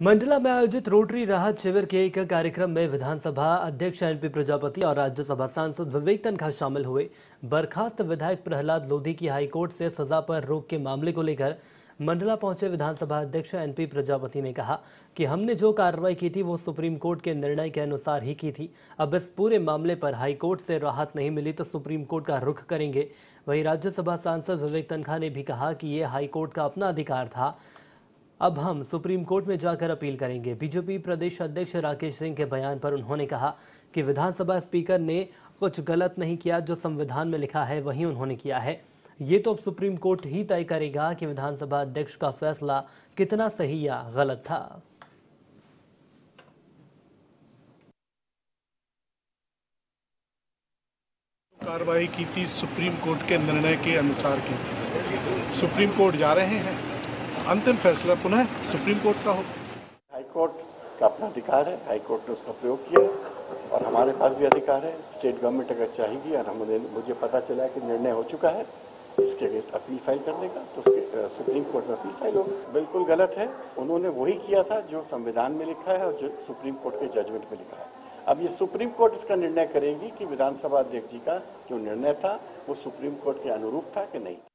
मंडला में आयोजित रोटरी राहत शिविर के एक कार्यक्रम में विधानसभा अध्यक्ष एनपी प्रजापति और राज्यसभा सांसद विवेक तन्खा शामिल हुए। बर्खास्त विधायक प्रहलाद लोधी की हाईकोर्ट से सजा पर रोक के मामले को लेकर मंडला पहुंचे विधानसभा अध्यक्ष एनपी प्रजापति ने कहा कि हमने जो कार्रवाई की थी वो सुप्रीम कोर्ट के निर्णय के अनुसार ही की थी। अब इस पूरे मामले पर हाईकोर्ट से राहत नहीं मिली तो सुप्रीम कोर्ट का रुख करेंगे। वहीं राज्यसभा सांसद विवेक तन्खा ने भी कहा कि ये हाईकोर्ट का अपना अधिकार था, अब हम सुप्रीम कोर्ट में जाकर अपील करेंगे। बीजेपी प्रदेश अध्यक्ष राकेश सिंह के बयान पर उन्होंने कहा कि विधानसभा स्पीकर ने कुछ गलत नहीं किया, जो संविधान में लिखा है वही उन्होंने किया है। ये तो अब सुप्रीम कोर्ट ही तय करेगा कि विधानसभा अध्यक्ष का फैसला कितना सही या गलत था। कार्रवाई की थी सुप्रीम कोर्ट के निर्णय के अनुसार की थी। सुप्रीम कोर्ट जा रहे हैं, अंतिम फैसला पुनः सुप्रीम कोर्ट का हो। हाईकोर्ट का अपना अधिकार है, हाईकोर्ट ने उसका प्रयोग किया और हमारे पास भी अधिकार है। स्टेट गवर्नमेंट अगर चाहेगी और मुझे पता चला कि निर्णय हो चुका है इसके अगेंस्ट अपील फाइल करने का, तो उसके सुप्रीम कोर्ट में अपील फाइल होगी। बिल्कुल गलत है, उन्होंने वही किया था जो संविधान में लिखा है और जो सुप्रीम कोर्ट के जजमेंट में लिखा है। अब ये सुप्रीम कोर्ट इसका निर्णय करेगी कि विधानसभा अध्यक्ष जी का जो निर्णय था वो सुप्रीम कोर्ट के अनुरूप था कि नहीं।